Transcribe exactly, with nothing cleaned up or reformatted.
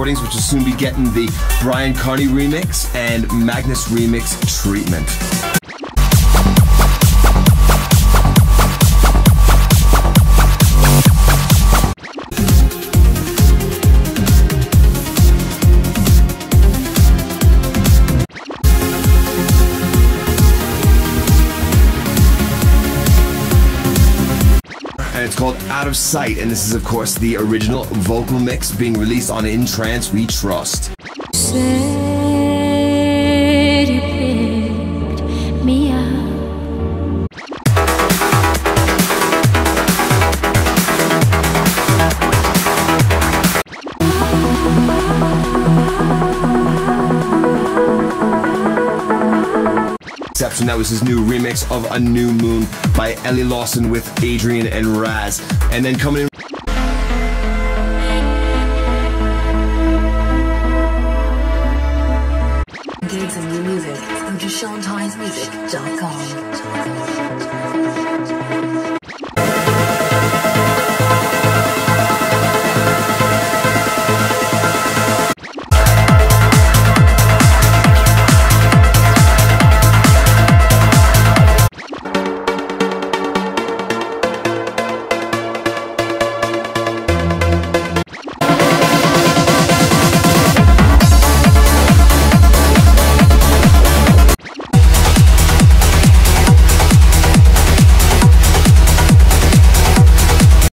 recordings, which will soon be getting the Brian Carney remix and Magnus remix treatment. And it's called Out of Sight, and this is of course the original vocal mix being released on In Trance We Trust. Said you picked me up. Exception, that was his new remix of A New Moon by Ellie Lawson with Adrian and Raz. And then coming in Gigs and new music, go to sean tynes music dot com.